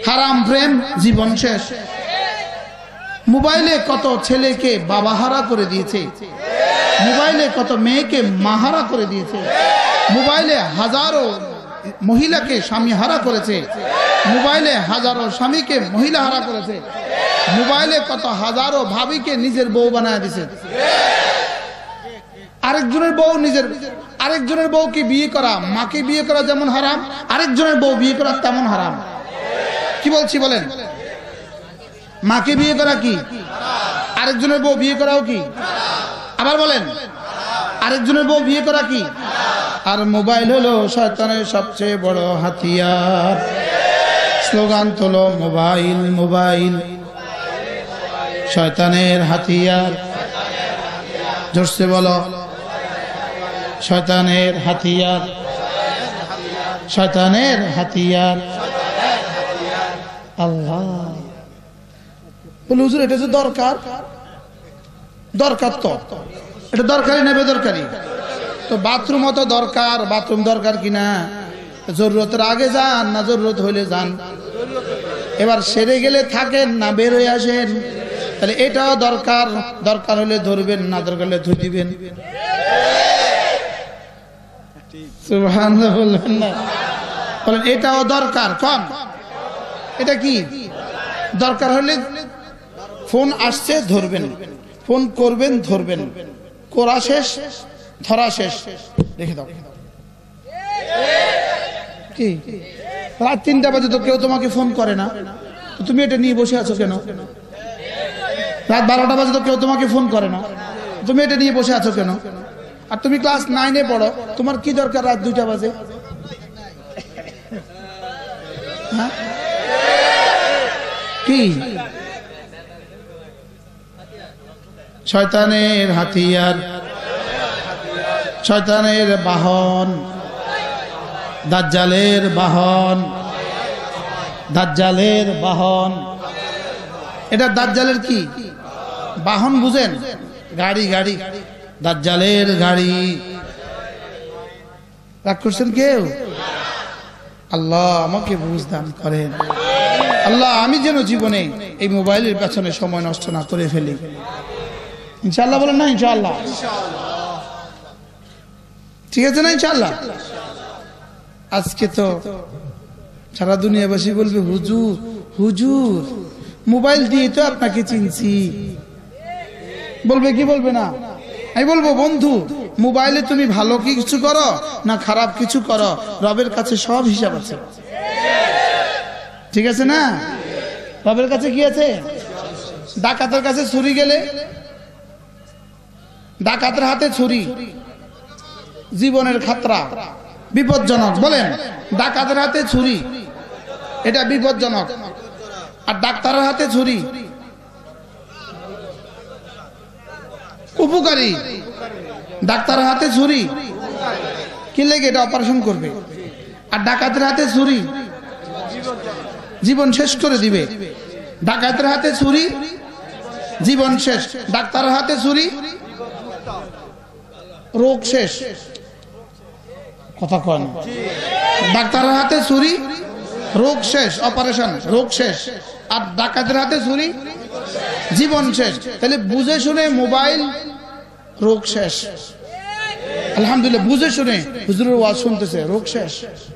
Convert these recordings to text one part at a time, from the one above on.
হারাম প্রেম জীবন শেষ। মোবাইলে কত ছেলেকে বাবা হারা করে দিয়েছে, মোবাইলে কত মেয়েকে মাহারা করে দিয়েছে, মোবাইলে হাজারো মহিলাকে স্বামী হারা করেছে, মোবাইলে হাজারো স্বামীকে মহিলা হারা করেছে, মোবাইলে কত হাজারো ভাবিকে নিজের বউ বানায় দিয়েছে। আরেকজনের বউকে বিয়ে করা, মাকে বিয়ে করা যেমন হারাম, আরেকজনের বউ বিয়ে করা তেমন হারাম। কি বলছি বলেন? মাকে বিয়ে করা কি? আরেকজনের বউ বিয়ে করাও কি? আবার বলেন, আরেকজনের বউ বিয়ে করা কি? আর মোবাইল হলো শয়তানের সবচেয়ে বড় হাতিয়ার। স্লোগান তোলো, মোবাইল মোবাইল শয়তানের হাতিয়ার। জোরসে বলো, শয়তানের হাতিয়ার, শয়তানের হাতিয়ার। আল্লাহ বলে হুজুর এটা যে দরকার, দরকার তো এটা দরকারি না বেদরকারি? তো বাথরুম তো দরকার, বাথরুম দরকার কিনা? জরুরতের আগে যান না জরুরত হইলে যান? এবার সেরে গেলে থাকেন না বের হয়ে আসেন? তাহলে এটাও দরকার, দরকার হলে ধরবেন, না দরকার হলে ধুই দিবেন। সুবহানাল্লাহ বলবেন না? বলেন এটাও দরকার। কম এটা কি দরকার হলে ফোন আসছে ধরবেন, ফোন করবেন ধরবেন, করা শেষ ধরা শেষ, রেখে দাও। কি রাত 3টা বাজে তো কেউ তোমাকে ফোন করে না, তুমি এটা নিয়ে বসে আছো কেন? রাত 12টা বাজে তো কেউ তোমাকে ফোন করে না, তুমি এটা নিয়ে বসে আছো কেন? আর তুমি ক্লাস 9-এ পড়ো, তোমার কি দরকার রাত 2টা বাজে? হ্যাঁ কি? শয়তানের হাতিয়ার, শয়তানের বাহন, দাজ্জালের বাহন, দাজ্জালের বাহন। এটা দাজ্জালের কি বাহন বুঝেন? গাড়ি, গাড়ি, দাজ্জালের গাড়ি। রাগ করছেন কেউ? আল্লাহ আমাকে বুঝ দান করেন। আল্লাহ আমি যেন জীবনে এই মোবাইলের পেছনে সময় নষ্ট না করে ফেলি। ইনশাআল্লাহ বলেন না? ইনশাআল্লাহ, ঠিক আছে না? ইনশাআল্লাহ। আজকে তো সারা দুনিয়াবাসী বলবে হুজুর হুজুর মোবাইল দিয়ে তো আপনাকে চিনছি। বলবে কি বলবে না? আমি বলবো বন্ধু, মোবাইলে তুমি ভালো কিছু করো না খারাপ কিছু করো, রবের কাছে সব হিসাব আছে। ঠিক আছে না? রবের কাছে কি আছে? ডাকাতের কাছে ছুরি গেলে, ডাকাতের হাতে ছুরি জীবনের খাতরা, বিপজ্জনক। বলেন, ডাকাতের হাতে ছুরি এটা বিপজ্জনক, আর ডাক্তারের হাতে ছুরি উপকারী। ডাক্তারের হাতে ছুরি কি লেগে? এটা অপারেশন করবে। আর ডাকাতের হাতে ছুরি জীবন শেষ করে দিবে। ডাকাতের হাতে ছুরি জীবন শেষ, ডাক্তারের হাতে ছুরি রোগ শেষ। কথা কন? ডাক্তারের হাতে ছুরি রোগ শেষ, অপারেশন, রোগ শেষ। আর ডাকাতের হাতে ছুরি জীবন শেষ। তাহলে বুঝে শুনে মোবাইল রোগ শেষ। আলহামদুলিল্লাহ, বুঝে শুনে হুজুরের ওয়াজ শুনতেছে, রোগ শেষ।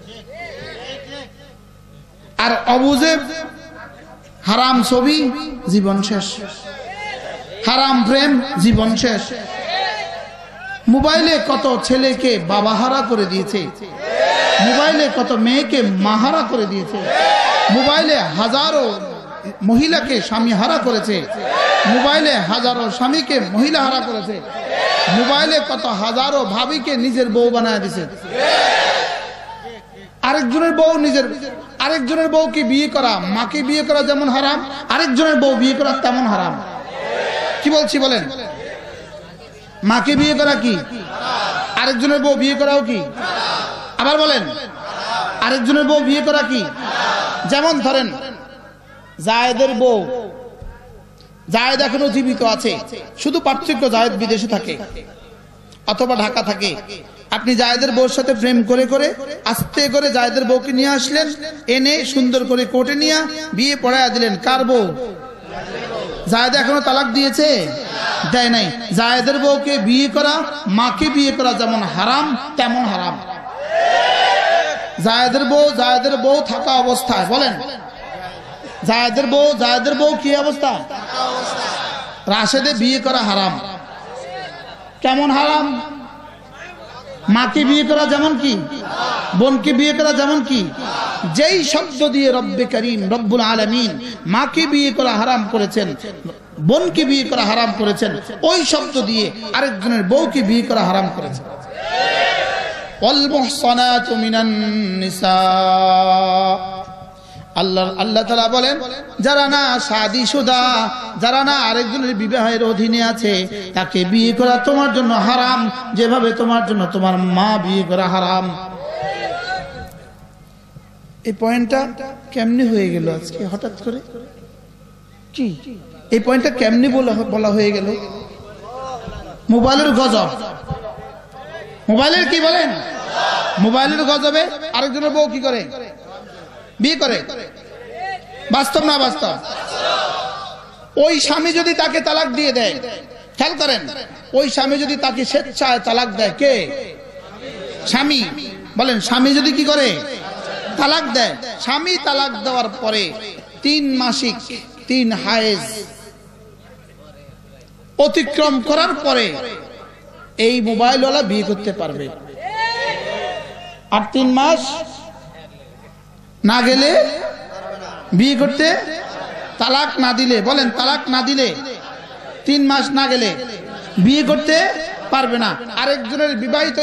আর অবুঝে হারাম ছবি জীবন শেষ, হারাম প্রেম জীবন শেষ। মোবাইলে কত ছেলেকে বাবা হারা করে দিয়েছে, মোবাইলে কত মেয়েকে মাহারা করে দিয়েছে, মোবাইলে হাজারো মহিলাকে স্বামী হারা করেছে, মোবাইলে হাজারো স্বামীকে মহিলা হারা করেছে, মোবাইলে কত হাজারো ভাবিকে নিজের বউ বানায় দিয়েছে। আরেকজনের বউকে বিয়ে করা, মাকে বিয়ে করা যেমন হারাম, আরেকজনের বউ বিয়ে করা তেমন হারাম। কি বলছি বলেন? মাকে বিয়ে করা কি? আরেকজনের বউ বিয়ে করাও কি? আবার বলেন, আরেকজনের বউ বিয়ে করা কি? যেমন ধরেন জায়েদের বউ, জায়েদ এখনো জীবিত আছে, শুধু পার্থক্য জায়েদ বিদেশে থাকে অথবা ঢাকা থাকে, আপনি জায়েদের বউর সাথে প্রেম করে করে আস্তে করে জায়েদের বউকে নিয়ে আসলেন, এনে সুন্দর করে কোর্টে নিয়ে বিয়ে পড়ায়া দিলেন। কার বউ? জায়েদ এখনো তালাক দিয়েছে? দেয় নাই। জায়েদের বউকে বিয়ে করা, মাকে বিয়ে করা যেমন হারাম তেমন হারাম। জায়েদের বউ থাকা অবস্থায়, বলেন জায়েদের বউ কি অবস্থা? রাশেদে বিয়ে করা হারাম। কেমন হারাম? মাকে বিয়ে করা যেমন কি, বোনকে বিয়ে করা যেমন কি। যেই শব্দ দিয়ে রব্বে করিম রব্বুল আলামিন মাকে বিয়ে করা হারাম করেছেন, বোনকে বিয়ে করা হারাম করেছেন, ওই শব্দ দিয়ে আরেকজনের বউকে বিয়ে করা হারাম করেছেন। ওয়াল মুহসানাতু মিনান নিসা, আল্লাহ তাআলা বলেন যারা না শাদীশুদা, যারা না আরেকজনের বিবাহের অধীনে আছে, তাকে বিয়ে করা তোমার জন্য হারাম, যেভাবে তোমার জন্য তোমার মা বিয়ে করা হারাম। এই পয়েন্টটা কেমনে হয়ে গেল আজকে হঠাৎ করে? কি এই পয়েন্টটা কেমনে বলা হয়ে গেল? মোবাইলের গজব। মোবাইলের কি বলেন? মোবাইলের গজবে আরেকজনের বউ কি করে? বিয়ে করে। বাস্তব না বাস্তব? ওই স্বামী যদি তাকে তালাক দিয়ে দেয়, খেয়াল করেন, ওই স্বামী যদি তাকে স্বেচ্ছায় তালাক দেয়, কে? স্বামী। বলেন স্বামী যদি কি করে? তালাক দেয়। স্বামী তালাক দেওয়ার পরে 3 মাসিক 3 হায়েজ অতিক্রম করার পরে এই মোবাইলওয়ালা বিয়ে করতে পারবে। আর 3 মাস না গেলে বিয়ে করতে, তালাক না দিলে, বলেন তালাক না দিলে 3 মাস না গেলে বিয়ে করতে পারবে না। আরেকজনের বিবাহিত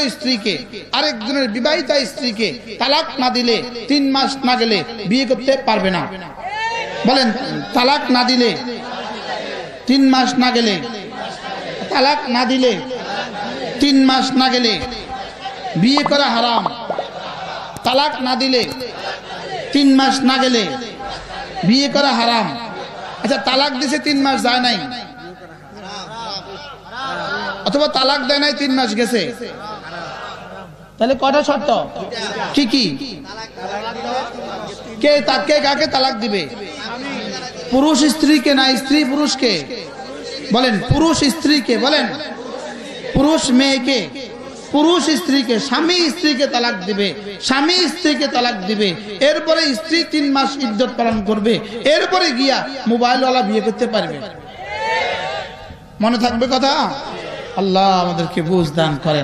স্ত্রীকে তালাক না দিলে 3 মাস না গেলে বিয়ে করতে পারবে না। বলেন তালাক না দিলে 3 মাস না গেলে, তালাক না দিলে 3 মাস না গেলে বিয়ে করা হারাম। তালাক না দিলে 3 মাস না গেলে বিয়ে করা হারাম। আচ্ছা তালাক দিছে 3 মাস যায় নাই, অথবা তালাক দেয় নাই 3 মাস গেছে, তাহলে কটা শর্ত? কি কি? কে কাকে তালাক দিবে? পুরুষ স্ত্রীকে না স্ত্রী পুরুষকে? বলেন পুরুষ স্ত্রীকে, বলেন পুরুষ মেয়েকে, পুরুষ স্ত্রীকে। স্বামী স্ত্রীকে তালাক দিবে, স্বামী স্ত্রীকে তালাক দিবে, এরপরে স্ত্রী 3 মাস ইদ্যত পালন করবে, এরপরে গিয়া মোবাইলওয়ালা বিয়ে করতে পারবে। মনে থাকবে কথা? আল্লাহ আমাদেরকে বুঝ দান করেন।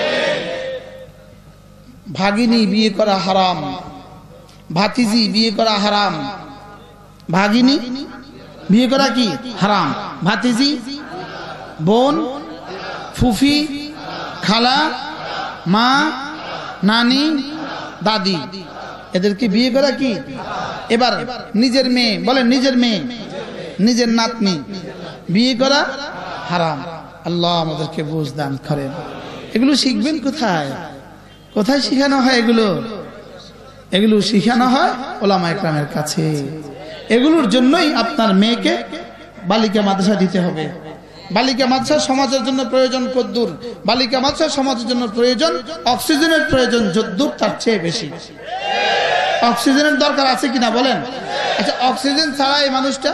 ভাগিনী বিয়ে করা হারাম, ভাতিজি বিয়ে করা হারাম। ভাগিনী বিয়ে করা কি হারাম? ভাতিজি, বোন, ফুফি, খালা, মা, নানি, দাদি, এদেরকে বিয়ে করা কি? এবার নিজের মেয়ে, বলেন নিজের মেয়ে, নিজের নাতনি বিয়ে করা হারাম। আল্লাহ আমাদেরকে বুঝ দান করেন। এগুলো শিখবেন কোথায়? কোথায় শিখানো হয় এগুলো? এগুলো শিখানো হয় ওলামা ইকরামের কাছে। এগুলোর জন্যই আপনার মেয়েকে বালিকা মাদ্রাসা দিতে হবে। বালিকা মাদ্রাসা সমাজের জন্য প্রয়োজন কদ্দুর, বালিকা মাদ্রাসা সমাজের জন্য প্রয়োজন অক্সিজেনের প্রয়োজন যদ্দুর, তার চেয়ে বেশি। অক্সিজেনের দরকার আছে কিনা বলেন? আচ্ছা অক্সিজেন ছাড়া এই মানুষটা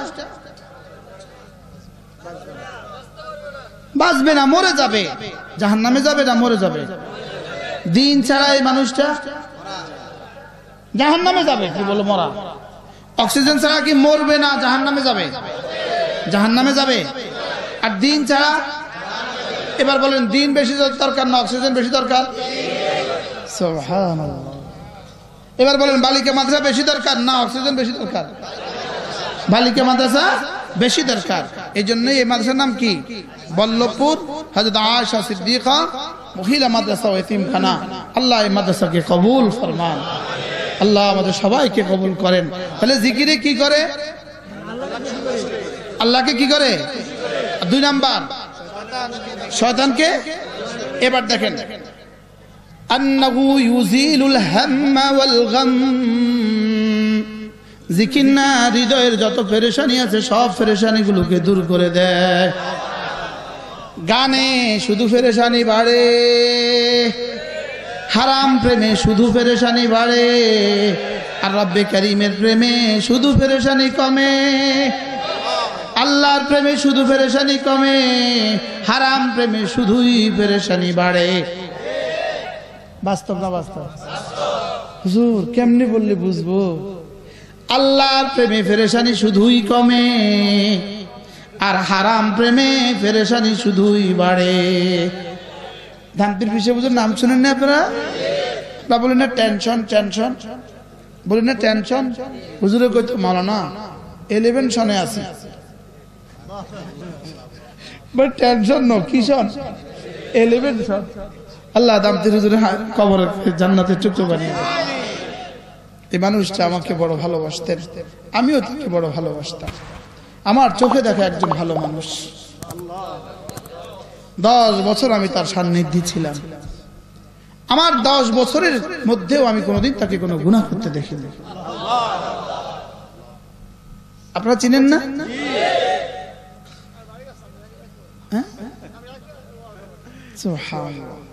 বাঁচবে না, মরে যাবে। জাহান্নামে যাবে না মরে যাবে? দিন ছাড়া এই মানুষটা জাহান্নামে যাবে। কি বলো মরা? অক্সিজেন ছাড়া কি মরবে না জাহান্নামে যাবে? জাহান্নামে যাবে। আর দিন ছাড়া? এবার বলেন দিন বেশি দরকার না অক্সিজেন বেশি দরকার? সুবহানাল্লাহ। এবার বলেন বালিকা মাদ্রাসা বেশি দরকার না অক্সিজেন বেশি দরকার? বালিকা মাদ্রাসা বেশি দরকার। এই জন্যই এই মাদ্রাসার নাম কি? বল্লভপুর হযরত আয়েশা সিদ্দিকা মহিলা মাদ্রাসা ও এতিমখানা। আল্লাহ এই মাদ্রাসাকে কবুল ফরমান। আল্লাহ আমাদের সবাইকে কবুল করেন। তাহলে জিকিরে কি করে? আল্লাহকে কি করে? 2 নাম্বার শয়তানকে। এবার দেখেন আন্নাহু ইউজিলুল হাম্মা ওয়াল গাম। জিকির না হৃদয়ের যত পেরেশানি আছে সব পেরেশানিগুলোকে দূর করে দেয়। গানে শুধু পেরেশানি বাড়ে। হারাম প্রেমে শুধু পেরেশানি বাড়ে, আর রব্বে কারীমের প্রেমে শুধু পেরেশানি কমে। আল্লাহর প্রেমে শুধু পেরেশানি কমে, হারাম প্রেমে শুধুই পেরেশানি বাড়ে। বাস্তব না বাস্তব? হুজুর কেমনে বললে বুঝবো? আল্লাহর প্রেমে পেরেশানি শুধুই কমে, আর হারাম প্রেমে পেরেশানি শুধুই বাড়ে। ধানপীর পিছিয়ে বুঝুন নাম শুনেন না আপনারা? বলেন না টেনশন টেনশন, বলেন না টেনশন। হুজুরে কইতো মাওলানা 11 সনে আছে, টেনশন ন কি সন? 11 সন। আল্লাহ দামতির হুজুরে কবরের জান্নাতের টুকরো বানিয়ে দেন। এই মানুষটা আমাকে বড় ভালোবাসতেন, আমিও তাকে বড় ভালোবাসতাম। আমার চোখে দেখা একজন ভালো মানুষ। 10 বছর আমি তার সান্নিধ্যে ছিলাম। আমার 10 বছরের মধ্যেও আমি কোনোদিন তাকে কোনো গুনাহ করতে দেখিনি। আপনারা চিনেন না? সুবহানাল্লাহ।